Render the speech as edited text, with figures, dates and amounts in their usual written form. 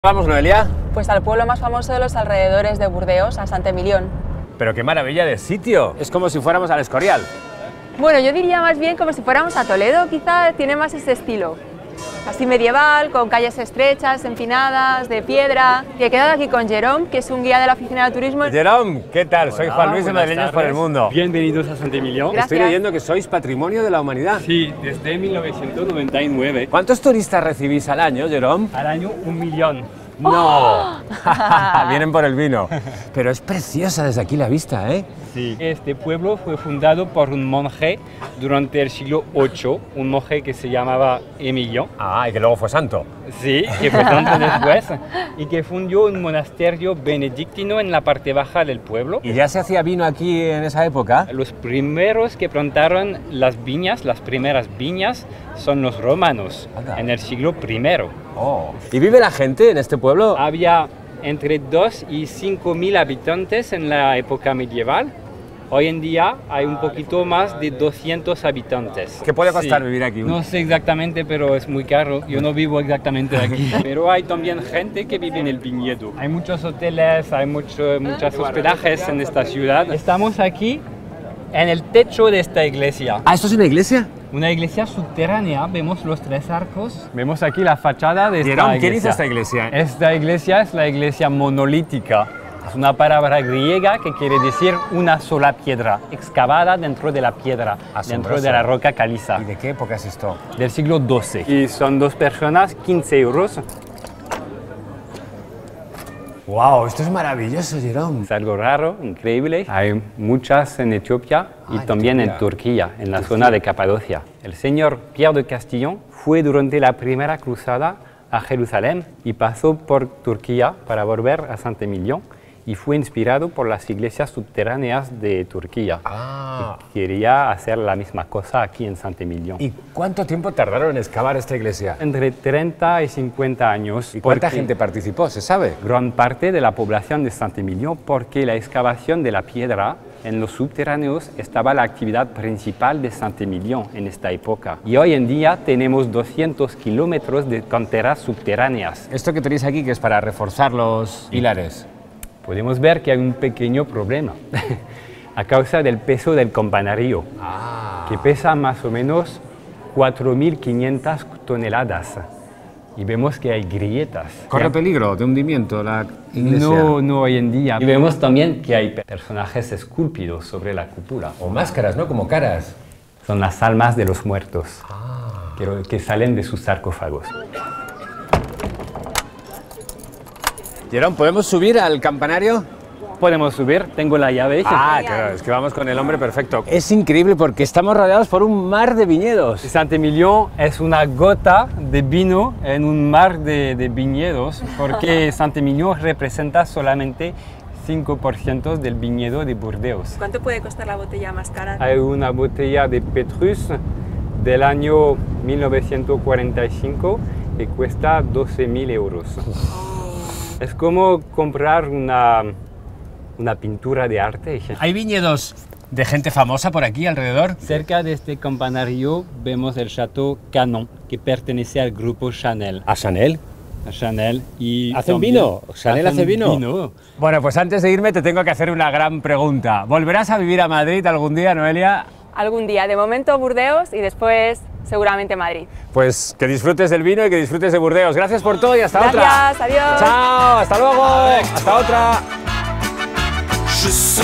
Vamos, Noelia. Pues al pueblo más famoso de los alrededores de Burdeos, a Sant-Emilion. Pero qué maravilla de sitio. Es como si fuéramos al Escorial. Bueno, yo diría más bien como si fuéramos a Toledo, quizá tiene más ese estilo. Así medieval, con calles estrechas, empinadas, de piedra. Que he quedado aquí con Jerome, que es un guía de la oficina de turismo. Jerome, ¿qué tal? Soy Juan Luis de Madrileños por el Mundo. Bienvenidos a Sant-Emilion. Gracias. Estoy leyendo que sois patrimonio de la humanidad. Sí, desde 1999. ¿Cuántos turistas recibís al año, Jerome? Al año 1 millón. ¡No! Vienen por el vino. Pero es preciosa desde aquí la vista, ¿eh? Sí. Este pueblo fue fundado por un monje durante el siglo VIII, un monje que se llamaba Emilion. Ah, y que luego fue santo. Sí, que fue santo después, y que fundó un monasterio benedictino en la parte baja del pueblo. ¿Y ya se hacía vino aquí en esa época? Los primeros que plantaron las viñas, las primeras viñas, son los romanos, Anda. en el siglo I. Oh. ¿Y vive la gente en este pueblo? Había entre 2 y 5.000 habitantes en la época medieval. Hoy en día hay un poquito más de 200 habitantes. ¿Qué puede costar Sí. vivir aquí? No sé exactamente, pero es muy caro. Yo no vivo exactamente aquí. Pero hay también gente que vive en el viñedo. Hay muchos hoteles, hay muchos hospedajes en esta ciudad. Estamos aquí en el techo de esta iglesia. ¿Ah, esto es una iglesia? Una iglesia subterránea, vemos los 3 arcos. Vemos aquí la fachada de esta Jerome, iglesia. ¿quién hizo esta iglesia? Esta iglesia es la iglesia monolítica. Es una palabra griega que quiere decir una sola piedra, excavada dentro de la piedra, dentro de la roca caliza. ¿Y de qué época es esto? Del siglo XII. Y son 2 personas, 15 euros. ¡Wow! Esto es maravilloso, Jerome. Es algo raro, increíble. Hay muchas en Etiopía y también en Turquía, en la zona de Capadocia. El señor Pierre de Castillon fue durante la primera cruzada a Jerusalén y pasó por Turquía para volver a Sant-Emilion y fue inspirado por las iglesias subterráneas de Turquía. Ah. Y quería hacer la misma cosa aquí en Sant-Emilion. ¿Y cuánto tiempo tardaron en excavar esta iglesia? Entre 30 y 50 años. ¿Y cuánta porque gente participó, se sabe? Gran parte de la población de Sant-Emilion, porque la excavación de la piedra en los subterráneos estaba la actividad principal de Sant-Emilion en esta época. Y hoy en día tenemos 200 kilómetros de canteras subterráneas. Esto que tenéis aquí, que es para reforzar los pilares. Podemos ver que hay un pequeño problema a causa del peso del campanario, que pesa más o menos 4.500 toneladas. Y vemos que hay grietas. ¿Corre peligro de hundimiento la iglesia? No hoy en día. Y vemos también que hay personajes esculpidos sobre la cúpula. O máscaras, ¿no? Como caras. Son las almas de los muertos que salen de sus sarcófagos. Jerome, ¿podemos subir al campanario? Podemos subir, tengo la llave. Claro, es que vamos con el hombre perfecto. Es increíble porque estamos rodeados por un mar de viñedos. Sant-Emilion es una gota de vino en un mar de viñedos, porque Sant-Emilion representa solamente 5% del viñedo de Burdeos. ¿Cuánto puede costar la botella más cara? Hay una botella de Petrus del año 1945 que cuesta 12.000 euros. Es como comprar una pintura de arte. ¿Hay viñedos de gente famosa por aquí alrededor? Cerca de este campanario vemos el Château Canon, que pertenece al grupo Chanel. ¿A Chanel? A Chanel. Y ¿Hacen también vino? ¿Chanel hace vino? vino. Bueno, pues antes de irme te tengo que hacer una gran pregunta. ¿Volverás a vivir a Madrid algún día, Noelia? Algún día, de momento Burdeos y después seguramente Madrid. Pues que disfrutes del vino y que disfrutes de Burdeos. Gracias por todo y hasta otra. Gracias, adiós. Chao, hasta luego. Hasta otra.